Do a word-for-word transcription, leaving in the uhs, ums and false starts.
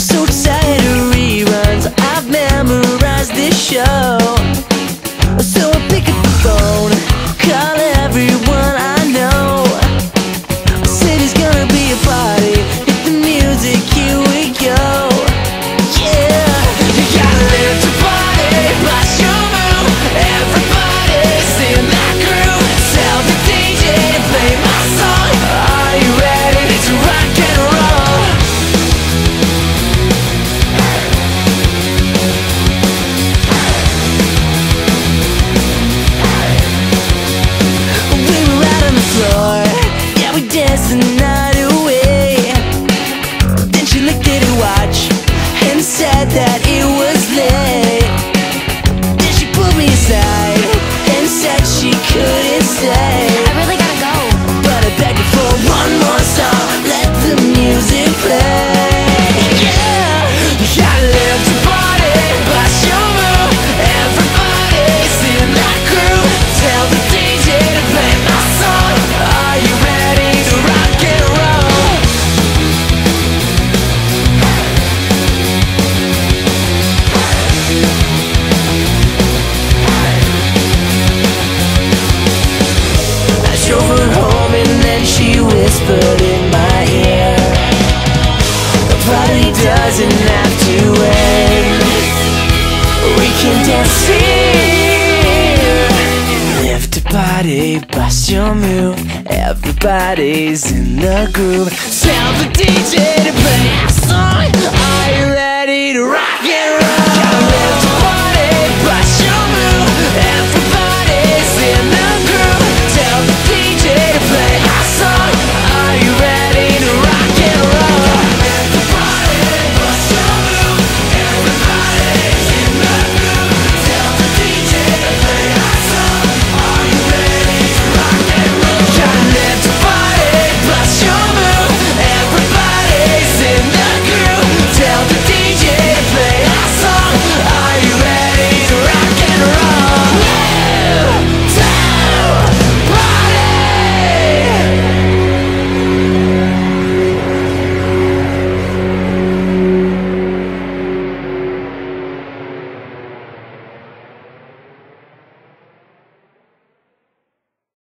So tired of reruns, I've memorized this show. So I pick up the phone, call everyone I know. City's gonna be a party, hit the music, here we go. Yeah, you gotta live to party, blast your move. Everybody's in that groove. Tell the D J to play my song. Are you ready to rock and roll? We were out on the floor, yeah, we danced the night away. Then she looked at her watch and said that it was late. Then she pulled me aside and said she couldn't stay. I really gotta go. But I begged her for one more song, let the music play. Yeah, you gotta live to party, blast your move. Everybody's in that groove. Tell the D J to play my song. Are you ready to rock and roll? I drove her home and then she whispered in my ear, the party doesn't have to end, we can dance here. Live to party, bust your move. Everybody's in the groove. Tell the D J to play